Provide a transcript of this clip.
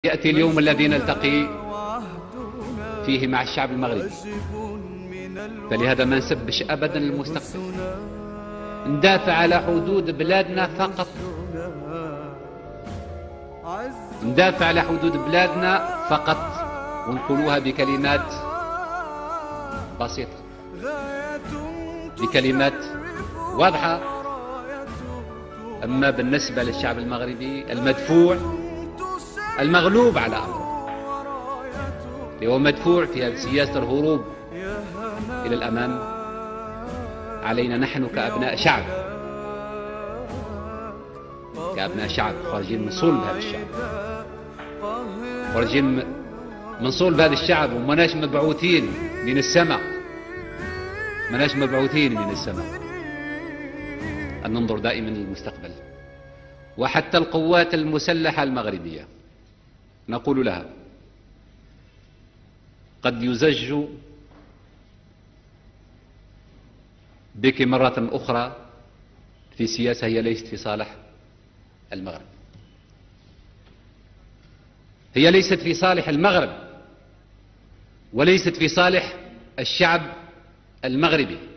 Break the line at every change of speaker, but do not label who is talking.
يأتي اليوم الذي نلتقي فيه مع الشعب المغربي، فلهذا ما نسبش أبدا المستقبل، ندافع على حدود بلادنا فقط، ندافع على حدود بلادنا فقط، ونقولوها بكلمات بسيطة، بكلمات واضحة. أما بالنسبة للشعب المغربي المدفوع المغلوب على أمره، اللي هو مدفوع في هذه سياسة الهروب إلى الأمام، علينا نحن كأبناء شعب، كأبناء شعب خارجين من صلب هذا الشعب، خارجين من صلب هذا الشعب، ومناش مبعوثين من السماء، مناش مبعوثين من السماء، أن ننظر دائما للمستقبل. وحتى القوات المسلحة المغربية نقول لها قد يزج بك مرة أخرى في سياسة هي ليست في صالح المغرب، هي ليست في صالح المغرب، وليست في صالح الشعب المغربي.